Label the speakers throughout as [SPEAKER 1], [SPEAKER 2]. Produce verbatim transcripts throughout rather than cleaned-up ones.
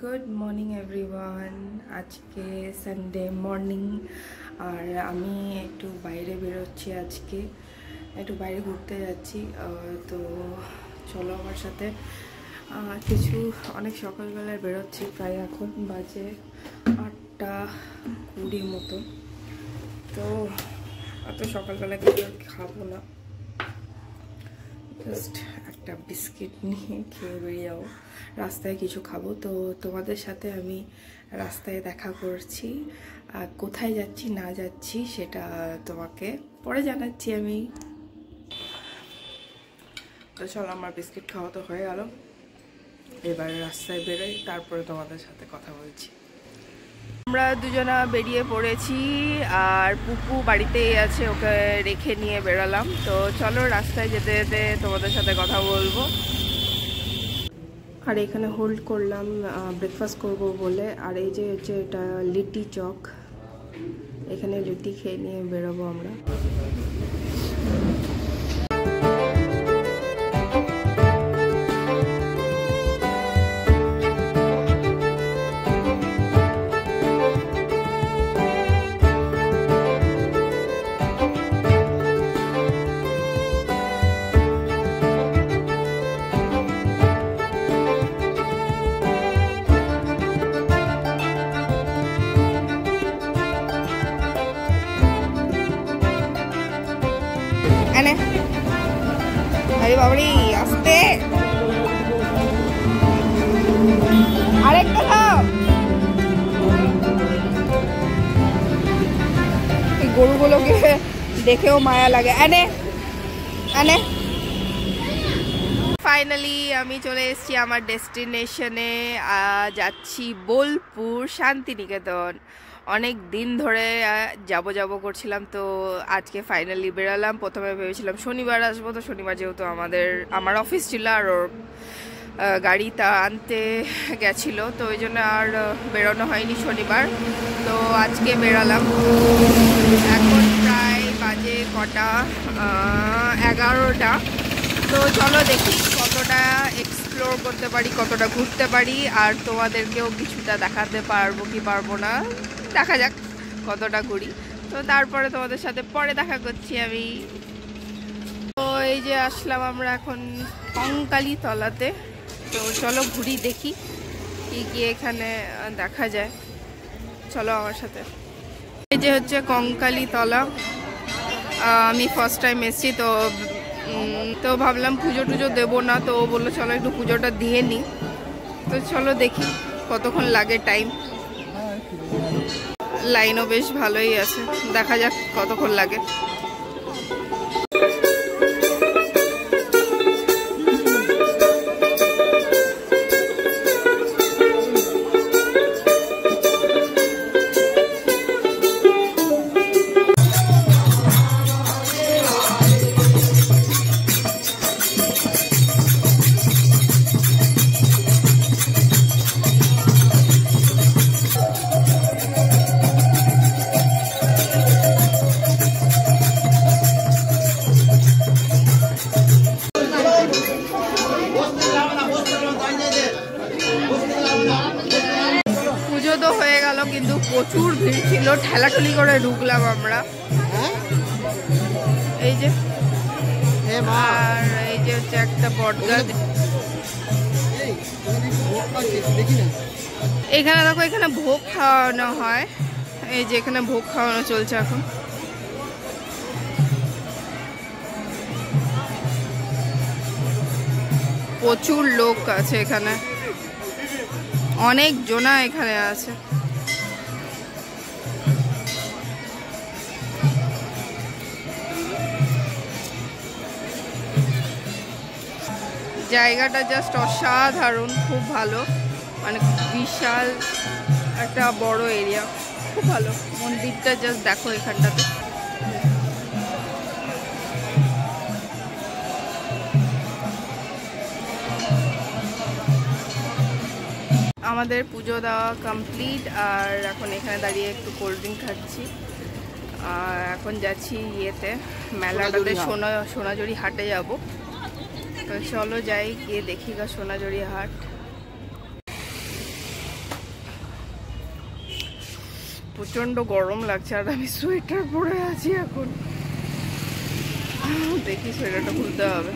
[SPEAKER 1] Good morning everyone. আজকে Sunday morning আর আমি একটু বাইরে বেরোচ্ছি। আজকে একটু বাইরে ঘুরতে যাচ্ছি, তো চলো আমার সাথে। কিছু অনেক সকালবেলায় বেরোচ্ছি, প্রায় এখন বাজে আটটা কুড়ি মতো। তো অত সকালবেলা কিছু খাবো না, জাস্ট একটা বিস্কিট নিয়ে খেয়ে বেরিয়ে যাবো। রাস্তায় কিছু খাবো, তো তোমাদের সাথে আমি রাস্তায় দেখা করছি। আর কোথায় যাচ্ছি না যাচ্ছি সেটা তোমাকে পরে জানাচ্ছি আমি। তো চলো, আমার বিস্কিট খাওয়া তো হয়ে গেল, এবার রাস্তায় বেরোই, তারপরে তোমাদের সাথে কথা বলছি। আমরা দুজনা বেরিয়ে পড়েছি আর পুপু বাড়িতেই আছে, ওকে রেখে নিয়ে বেরোলাম। তো চলো রাস্তায় যেতে যেতে তোমাদের সাথে কথা বলবো। আর এখানে হোল্ড করলাম ব্রেকফাস্ট করব বলে। আর এই যে হচ্ছে এটা লিট্টি চক, এখানে লিট্টি খেয়ে নিয়ে বেরোবো আমরা। আরে বাবারে, আসতে আরেকটা দাও। এই গরুগুলোকে দেখেও মায়া লাগে। আনে আনে ফাইনালি আমি চলে এসেছি আমার ডেস্টিনেশনে। যাচ্ছি বোলপুর শান্তিনিকেতন। অনেক দিন ধরে যাব যাব করছিলাম, তো আজকে ফাইনালি বেরোলাম। প্রথমে ভেবেছিলাম শনিবার আসবো, তো শনিবার যেহেতু আমাদের আমার অফিস ছিল আর ওর গাড়িটা আনতে গেছিলো, তো ওই জন্য আর বেরোনো হয়নি শনিবার। তো আজকে বেরোলাম। এখন প্রায় বাজে কটা, এগারোটা। তো চলো দেখি কতটা এক্সপ্লোর করতে পারি, কতটা ঘুরতে পারি, আর তোমাদেরকেও কিছুটা দেখাতে পারবো কি পারবো না, দেখা যাক কতটা ঘুরি। তো তারপরে তোমাদের সাথে পরে দেখা করছি আমি। তো এই যে আসলাম আমরা এখন কঙ্কালী তলাতে। তো চলো ঘুরি, দেখি কি কি এখানে দেখা যায়। চলো আমার সাথে। এই যে হচ্ছে কঙ্কালী তলা, আমি ফার্স্ট টাইম এসেছি, তো তো ভাবলাম পুজো টুজো দেবো না, তো ও বললো চলো একটু পুজোটা দিয়ে নিই। তো চলো দেখি কতক্ষণ লাগে টাইম। লাইনও বেশ ভালোই আছে, দেখা যাক কতক্ষণ লাগে। পুজো তো হয়ে গেল, কিন্তু প্রচুর ভিড় ছিল, ঠেলাঠুলি করে ঢুকলাম আমরা। এই যে আর এই যে হচ্ছে একটা বটগাছ। এখানে দেখো, এখানে ভোগ খাওয়ানো হয়। এই যে এখানে ভোগ খাওয়ানো চলছে এখন। প্রচুর লোক আছে এখানে, অনেক জনা এখানে আছে। জায়গাটা জাস্ট অসাধারণ, খুব ভালো, মানে বিশাল একটা বড় এরিয়া, খুব ভালো। মন্দিরটা জাস্ট দেখো এখানটাতে। আমাদের পুজো দেওয়া কমপ্লিট, আর এখন এখানে দাঁড়িয়ে একটু কোল্ড ড্রিঙ্ক খাচ্ছি। আর এখন যাচ্ছি ইয়েতে, মেলাটাতে, সোনা সোনাঝুরি হাটে যাব। তো চলো যাই, গিয়ে দেখি গা সোনাঝুরি হাট। প্রচন্ড গরম লাগছে আর আমি সোয়েটার পরে আছি এখন। দেখি সোয়েটারটা খুলতে হবে।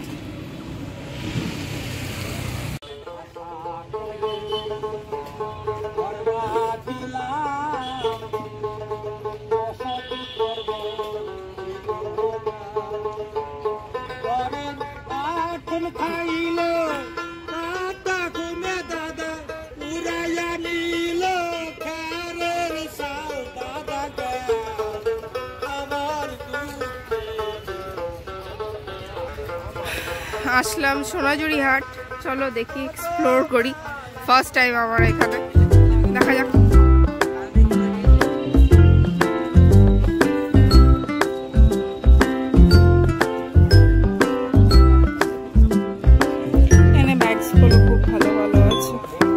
[SPEAKER 1] আসলাম সোনাঝুরি হাট, চলো দেখি এক্সপ্লোর করি। ফার্স্ট টাইম আমার এখানে, দেখা যাক। এখানে ব্যাগস গুলো খুব ভালো ভালো আছে।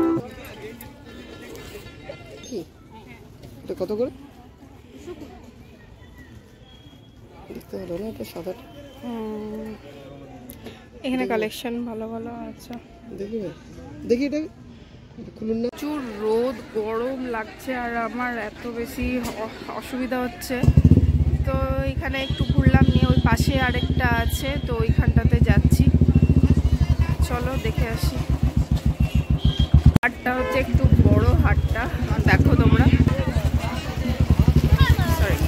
[SPEAKER 2] এটা কত করে দেখতে হলো না? এটা সাদা।
[SPEAKER 1] এখানে কালেকশন ভালো ভালো আছে।
[SPEAKER 2] দেখি দেখি এটা খুলুন না।
[SPEAKER 1] প্রচুর রোদ, গরম লাগছে আর আমার এত বেশি অসুবিধা হচ্ছে। তো এখানে একটু ঘুরলাম, নিয়ে ওই পাশে আরেকটা আছে, তো ওইখানটাতে যাচ্ছি। চলো দেখে আসি। হাটটা হচ্ছে একটু বড় হাটটা, দেখো তোমরা। সরি,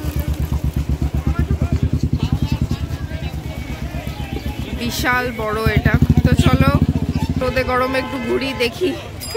[SPEAKER 1] বিশাল বড় এটা। তো চলো রোদে গরমে একটু ঘুরি, দেখি।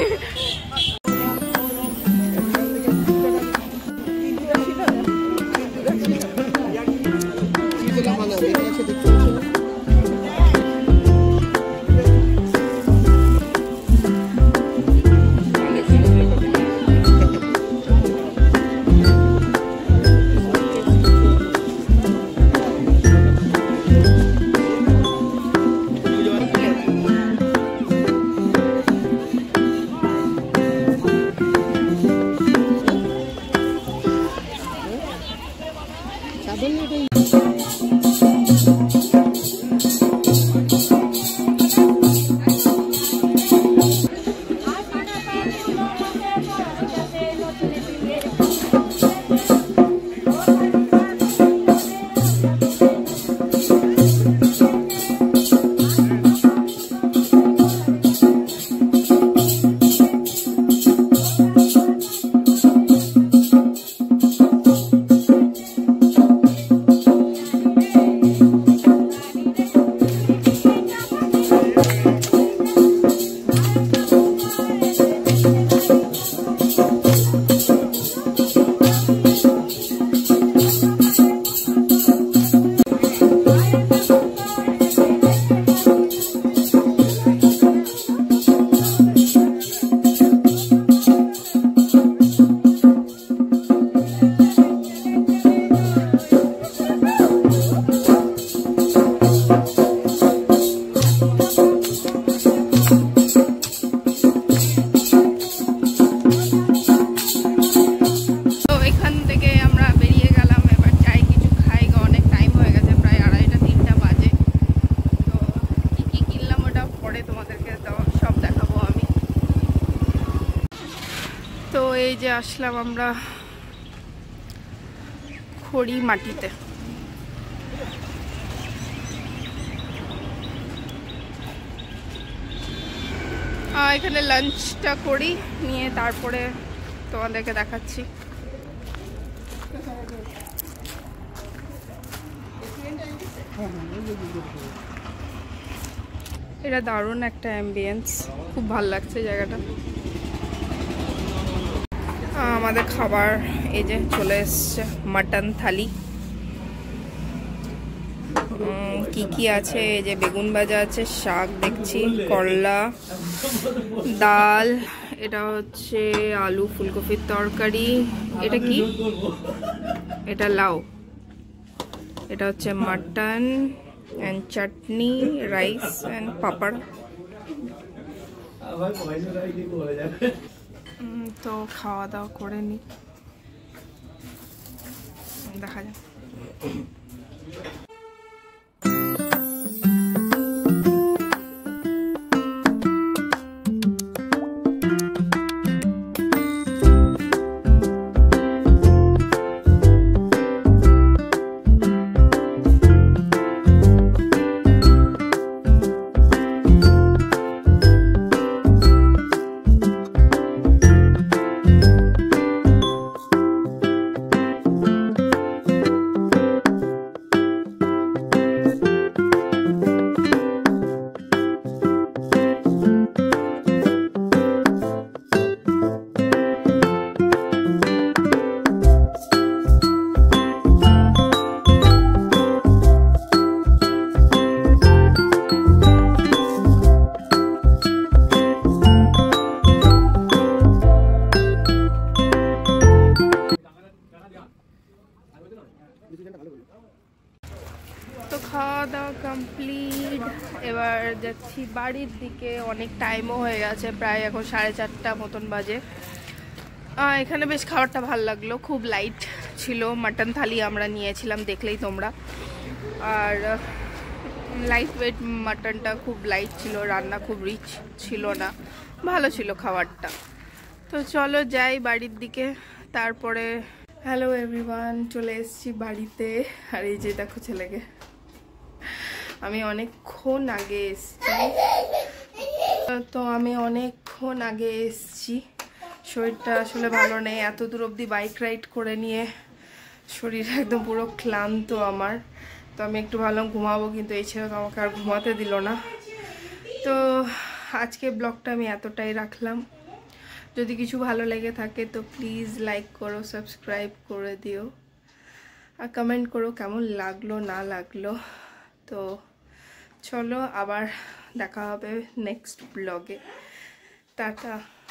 [SPEAKER 1] এই যে আসলাম আমরা খড়ি মাটিতে। এখানে লাঞ্চটা করি, নিয়ে তারপরে তোমাদেরকে দেখাচ্ছি। এটা দারুণ একটা অ্যাম্বিয়েন্স, খুব ভালো লাগছে জায়গাটা। আমাদের খাবার এই যে চলে এসছে, মাটন থালি। কি কি আছে, এই যে বেগুন ভাজা আছে, শাক দেখছি, করলা, ডাল, এটা হচ্ছে আলু ফুলকপির তরকারি, এটা কি, এটা লাউ, এটা হচ্ছে mutton and chutney, rice and papad. তো খাওয়া দাওয়া করে নি, দেখা যাক। কমপ্লিট। এবার যাচ্ছি বাড়ির দিকে, অনেক টাইমও হয়ে গেছে, প্রায় এখন সাড়ে চারটা মতন বাজে। এখানে বেশ খাবারটা ভালো লাগলো, খুব লাইট ছিল। মাটন থালি আমরা নিয়েছিলাম, দেখলেই তোমরা। আর লাইট ওয়েট মাটনটা খুব লাইট ছিল, রান্না খুব রিচ ছিল না, ভালো ছিল খাবারটা। তো চলো যাই বাড়ির দিকে। তারপরে হ্যালো এভরিওয়ান, চলে এসেছি বাড়িতে। আর এই যে দেখো ছেলেকে, আমি অনেকক্ষণ আগে এসেছি। তো আমি অনেকক্ষণ আগে এসেছি, শরীরটা আসলে ভালো নেই। এত দূর অবধি বাইক রাইড করে নিয়ে শরীর একদম পুরো ক্লান্ত আমার। তো আমি একটু ভালো ঘুমাবো, কিন্তু এই ছেলে তো আমাকে আর ঘুমাতে দিল না। তো আজকে ব্লগটা আমি এতটাই রাখলাম। যদি কিছু ভালো লেগে থাকে তো প্লিজ লাইক করো, সাবস্ক্রাইব করে দিও, আর কমেন্ট করো কেমন লাগলো না লাগলো। তো চলো আবার দেখা হবে নেক্সট ব্লগে। টাটা।